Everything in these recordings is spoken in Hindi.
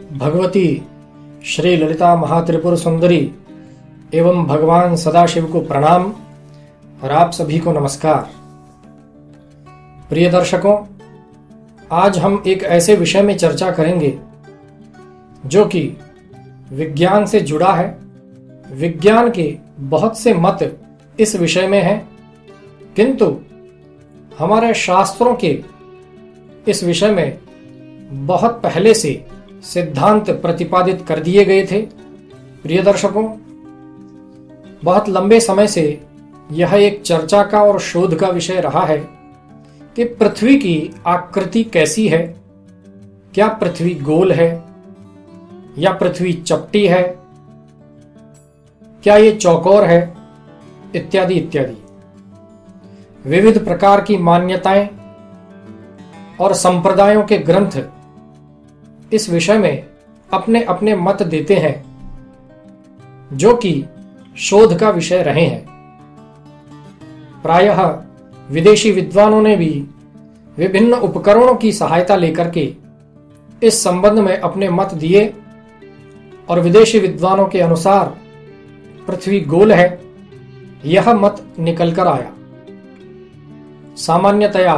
भगवती श्री ललिता महात्रिपुर सुंदरी एवं भगवान सदाशिव को प्रणाम और आप सभी को नमस्कार। प्रिय दर्शकों, आज हम एक ऐसे विषय में चर्चा करेंगे जो कि विज्ञान से जुड़ा है। विज्ञान के बहुत से मत इस विषय में हैं, किंतु हमारे शास्त्रों के इस विषय में बहुत पहले से सिद्धांत प्रतिपादित कर दिए गए थे। प्रिय दर्शकों, बहुत लंबे समय से यह एक चर्चा का और शोध का विषय रहा है कि पृथ्वी की आकृति कैसी है। क्या पृथ्वी गोल है या पृथ्वी चपटी है, क्या ये चौकोर है, इत्यादि इत्यादि। विविध प्रकार की मान्यताएं और संप्रदायों के ग्रंथ इस विषय में अपने अपने मत देते हैं, जो कि शोध का विषय रहे हैं। प्रायः विदेशी विद्वानों ने भी विभिन्न उपकरणों की सहायता लेकर के इस संबंध में अपने मत दिए और विदेशी विद्वानों के अनुसार पृथ्वी गोल है, यह मत निकल कर आया। सामान्यतया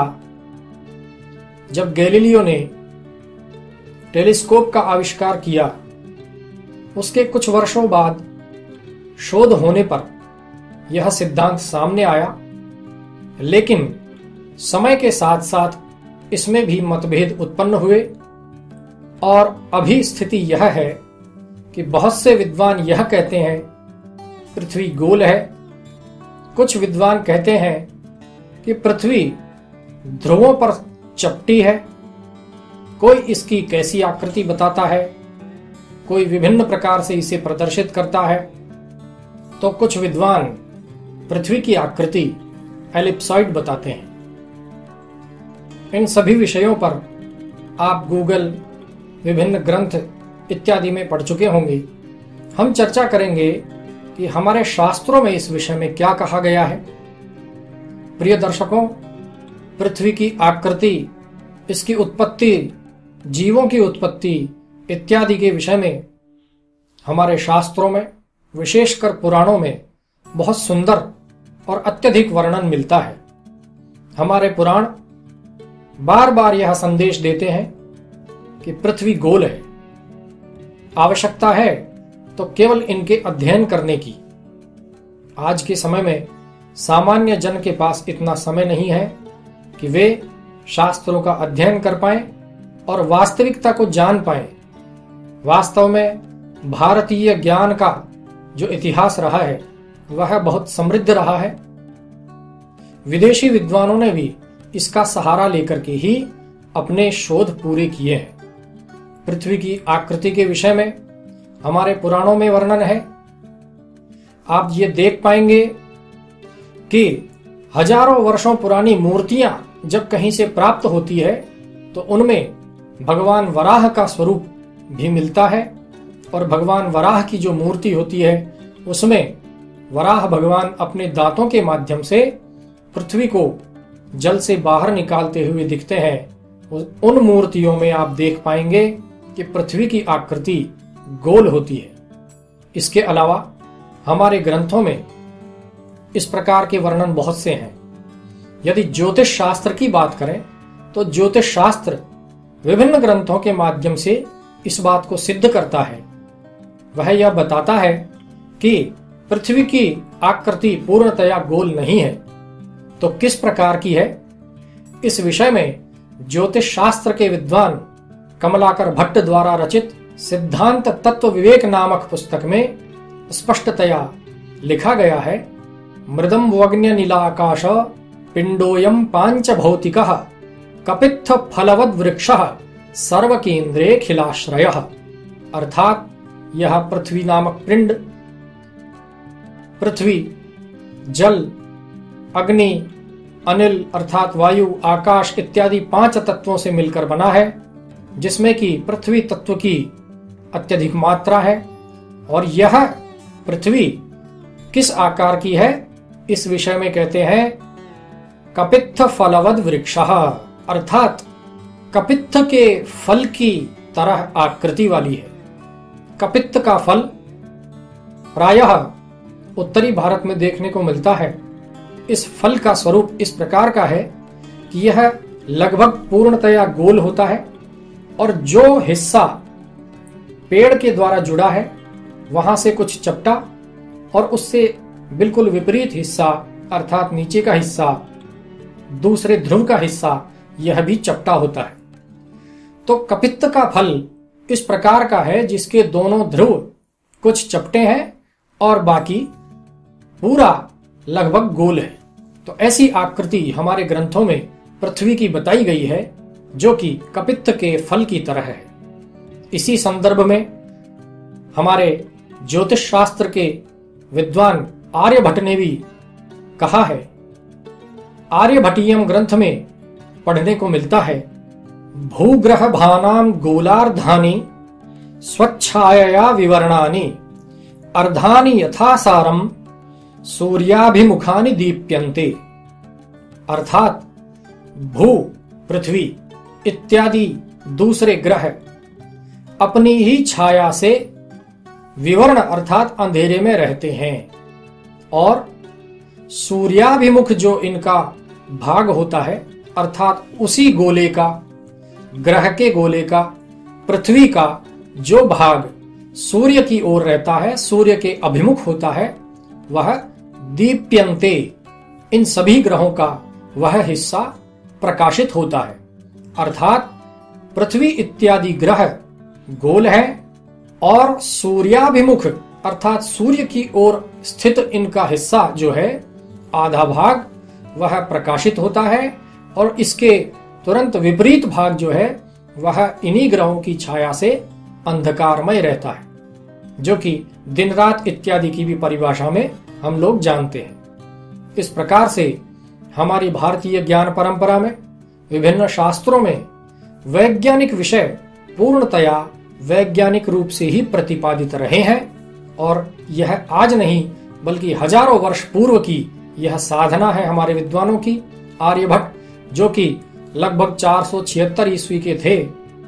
जब गैलीलियो ने टेलीस्कोप का आविष्कार किया, उसके कुछ वर्षों बाद शोध होने पर यह सिद्धांत सामने आया, लेकिन समय के साथ साथ इसमें भी मतभेद उत्पन्न हुए और अभी स्थिति यह है कि बहुत से विद्वान यह कहते हैं पृथ्वी गोल है। कुछ विद्वान कहते हैं कि पृथ्वी ध्रुवों पर चपटी है। कोई इसकी कैसी आकृति बताता है, कोई विभिन्न प्रकार से इसे प्रदर्शित करता है, तो कुछ विद्वान पृथ्वी की आकृति एलिप्सॉइड बताते हैं। इन सभी विषयों पर आप गूगल, विभिन्न ग्रंथ इत्यादि में पढ़ चुके होंगे। हम चर्चा करेंगे कि हमारे शास्त्रों में इस विषय में क्या कहा गया है। प्रिय दर्शकों, पृथ्वी की आकृति, इसकी उत्पत्ति, जीवों की उत्पत्ति इत्यादि के विषय में हमारे शास्त्रों में, विशेषकर पुराणों में बहुत सुंदर और अत्यधिक वर्णन मिलता है। हमारे पुराण बार बार यह संदेश देते हैं कि पृथ्वी गोल है। आवश्यकता है तो केवल इनके अध्ययन करने की। आज के समय में सामान्य जन के पास इतना समय नहीं है कि वे शास्त्रों का अध्ययन कर पाएं और वास्तविकता को जान पाएं। वास्तव में भारतीय ज्ञान का जो इतिहास रहा है वह बहुत समृद्ध रहा है। विदेशी विद्वानों ने भी इसका सहारा लेकर के ही अपने शोध पूरे किए हैं। पृथ्वी की आकृति के विषय में हमारे पुराणों में वर्णन है। आप ये देख पाएंगे कि हजारों वर्षों पुरानी मूर्तियां जब कहीं से प्राप्त होती है तो उनमें भगवान वराह का स्वरूप भी मिलता है, और भगवान वराह की जो मूर्ति होती है उसमें वराह भगवान अपने दांतों के माध्यम से पृथ्वी को जल से बाहर निकालते हुए दिखते हैं। उन मूर्तियों में आप देख पाएंगे कि पृथ्वी की आकृति गोल होती है। इसके अलावा हमारे ग्रंथों में इस प्रकार के वर्णन बहुत से हैं। यदि ज्योतिष शास्त्र की बात करें तो ज्योतिष शास्त्र विभिन्न ग्रंथों के माध्यम से इस बात को सिद्ध करता है। वह यह बताता है कि पृथ्वी की आकृति पूर्णतया गोल नहीं है, तो किस प्रकार की है। इस विषय में ज्योतिष शास्त्र के विद्वान कमलाकर भट्ट द्वारा रचित सिद्धांत तत्व विवेक नामक पुस्तक में स्पष्टतया लिखा गया है। मृदम वग्न्य नीलाकाश पिंडोयम पांच भौतिकः कपित्थ फलवद वृक्षः सर्वकेंद्रे खिलाश्रयः। अर्थात यह पृथ्वी नामक पिंड पृथ्वी, जल, अग्नि, अनिल अर्थात वायु, आकाश इत्यादि 5 तत्वों से मिलकर बना है, जिसमें कि पृथ्वी तत्व की अत्यधिक मात्रा है। और यह पृथ्वी किस आकार की है, इस विषय में कहते हैं कपित्थ फलवद वृक्षः, अर्थात कपित्थ के फल की तरह आकृति वाली है। कपित्त का फल प्रायः उत्तरी भारत में देखने को मिलता है। इस फल का स्वरूप इस प्रकार का है कि यह लगभग पूर्णतया गोल होता है और जो हिस्सा पेड़ के द्वारा जुड़ा है वहां से कुछ चपटा और उससे बिल्कुल विपरीत हिस्सा अर्थात नीचे का हिस्सा, दूसरे ध्रुव का हिस्सा, यह भी चपटा होता है। तो कपित्त का फल इस प्रकार का है जिसके दोनों ध्रुव कुछ चपटे हैं और बाकी पूरा लगभग गोल है। तो ऐसी आकृति हमारे ग्रंथों में पृथ्वी की बताई गई है जो कि कपित्त के फल की तरह है। इसी संदर्भ में हमारे ज्योतिष शास्त्र के विद्वान आर्यभट्ट ने भी कहा है, आर्यभट्टीयम ग्रंथ में पढ़ने को मिलता है, भूग्रह भानाम गोलार्धानि स्वच्छायया विवर्णानि अर्धानि यथासारम सूर्याभिमुखानि दीप्यन्ते। अर्थात भू, पृथ्वी इत्यादि दूसरे ग्रह अपनी ही छाया से विवर्ण अर्थात अंधेरे में रहते हैं और सूर्याभिमुख जो इनका भाग होता है अर्थात उसी गोले का, ग्रह के गोले का, पृथ्वी का जो भाग सूर्य की ओर रहता है, सूर्य के अभिमुख होता है, वह दीप्यन्ते, इन सभी ग्रहों का वह हिस्सा प्रकाशित होता है। अर्थात पृथ्वी इत्यादि ग्रह गोल है और सूर्याभिमुख अर्थात सूर्य की ओर स्थित इनका हिस्सा जो है आधा भाग वह प्रकाशित होता है और इसके तुरंत विपरीत भाग जो है वह इन्हीं ग्रहों की छाया से अंधकारमय रहता है, जो कि दिन रात इत्यादि की भी परिभाषा में हम लोग जानते हैं। इस प्रकार से हमारी भारतीय ज्ञान परंपरा में विभिन्न शास्त्रों में वैज्ञानिक विषय पूर्णतया वैज्ञानिक रूप से ही प्रतिपादित रहे हैं और यह आज नहीं बल्कि हजारों वर्ष पूर्व की यह साधना है हमारे विद्वानों की। आर्यभट्ट जो कि लगभग 476 ईस्वी के थे,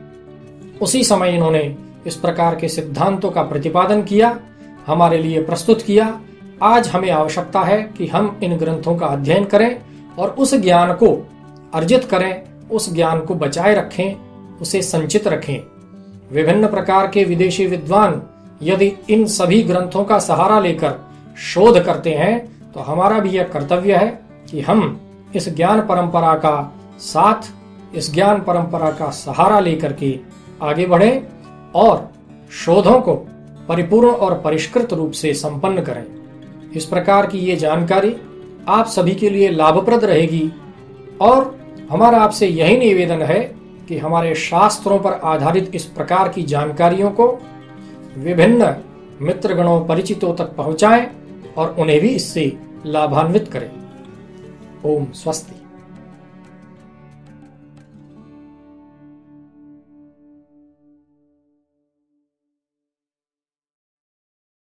उसी समय इन्होंने इस प्रकार के सिद्धांतों का प्रतिपादन किया, हमारे लिए प्रस्तुत किया। आज हमें आवश्यकता है कि हम इन ग्रंथों का अध्ययन करें और उस ज्ञान को अर्जित करें, उस ज्ञान को बचाए रखें, उसे संचित रखें। विभिन्न प्रकार के विदेशी विद्वान यदि इन सभी ग्रंथों का सहारा लेकर शोध करते हैं तो हमारा भी यह कर्तव्य है कि हम इस ज्ञान परंपरा का साथ, इस ज्ञान परंपरा का सहारा लेकर के आगे बढ़ें और शोधों को परिपूर्ण और परिष्कृत रूप से संपन्न करें। इस प्रकार की ये जानकारी आप सभी के लिए लाभप्रद रहेगी और हमारा आपसे यही निवेदन है कि हमारे शास्त्रों पर आधारित इस प्रकार की जानकारियों को विभिन्न मित्रगणों, परिचितों तक पहुंचाएं और उन्हें भी इससे लाभान्वित करें। ओम स्वस्ति।